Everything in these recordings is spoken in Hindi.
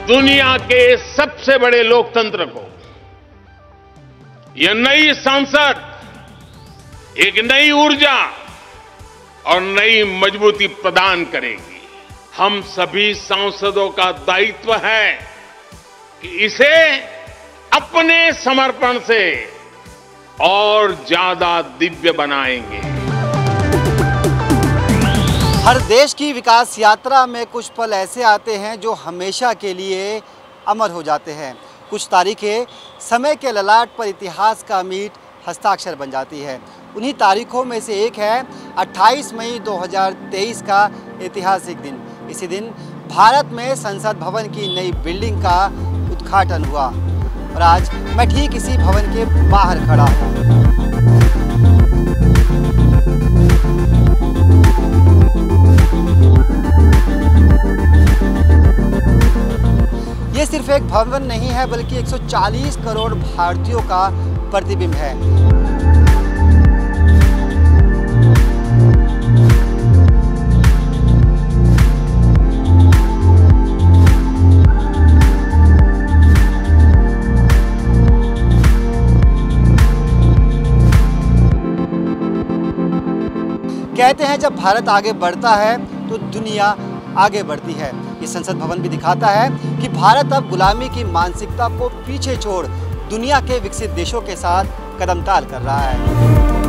दुनिया के सबसे बड़े लोकतंत्र को यह नई संसद एक नई ऊर्जा और नई मजबूती प्रदान करेगी। हम सभी सांसदों का दायित्व है कि इसे अपने समर्पण से और ज्यादा दिव्य बनाएंगे। हर देश की विकास यात्रा में कुछ पल ऐसे आते हैं जो हमेशा के लिए अमर हो जाते हैं। कुछ तारीखें समय के ललाट पर इतिहास का अमिट हस्ताक्षर बन जाती है। उन्हीं तारीखों में से एक है 28 मई 2023 का ऐतिहासिक दिन। इसी दिन भारत में संसद भवन की नई बिल्डिंग का उद्घाटन हुआ और आज मैं ठीक इसी भवन के बाहर खड़ा हूँ। ये सिर्फ एक भवन नहीं है बल्कि 140 करोड़ भारतीयों का प्रतिबिंब है। कहते हैं जब भारत आगे बढ़ता है तो दुनिया आगे बढ़ती है। ये संसद भवन भी दिखाता है कि भारत अब गुलामी की मानसिकता को पीछे छोड़ दुनिया के विकसित देशों के साथ कदमताल कर रहा है।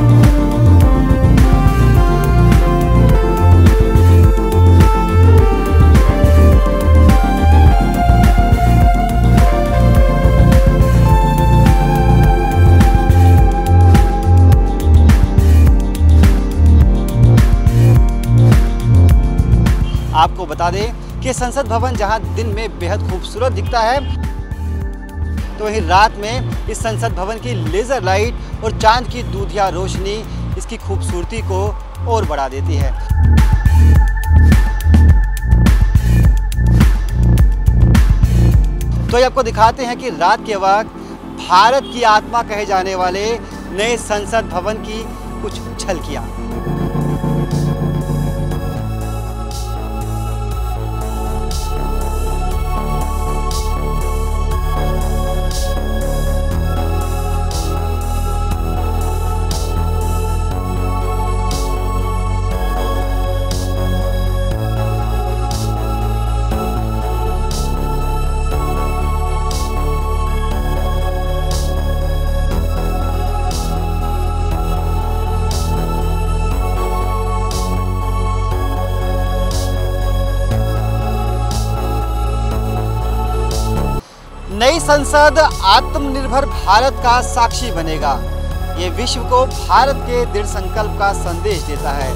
आपको बता दें कि संसद भवन जहां दिन में बेहद खूबसूरत दिखता है तो वहीं रात में इस संसद भवन की लेजर लाइट और चांद की दूधिया रोशनी इसकी खूबसूरती को और बढ़ा देती है। तो आपको दिखाते हैं कि रात के वक्त भारत की आत्मा कहे जाने वाले नए संसद भवन की कुछ झलकियां। नई संसद आत्मनिर्भर भारत का साक्षी बनेगा। ये विश्व को भारत के दृढ़ संकल्प का संदेश देता है।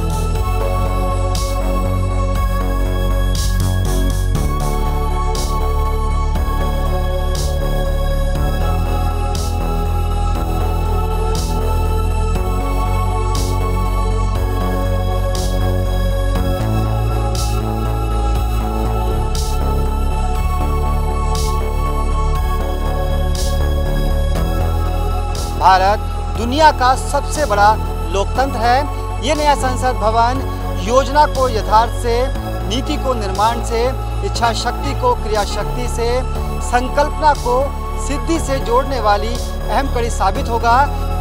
भारत दुनिया का सबसे बड़ा लोकतंत्र है। ये नया संसद भवन योजना को यथार्थ से, नीति को निर्माण से, इच्छा शक्ति को क्रिया शक्ति से, संकल्पना को सिद्धि से जोड़ने वाली अहम कड़ी साबित होगा।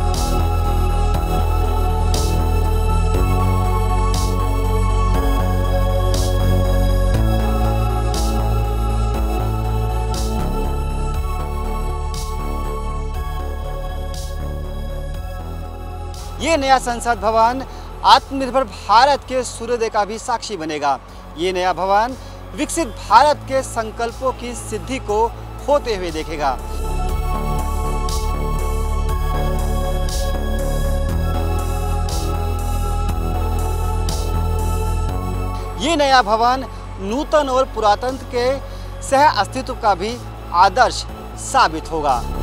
ये नया संसद भवन आत्मनिर्भर भारत के सूर्योदय का भी साक्षी बनेगा। ये नया भवन विकसित भारत के संकल्पों की सिद्धि को होते हुए देखेगा। ये नया भवन नूतन और पुरातन के सह अस्तित्व का भी आदर्श साबित होगा।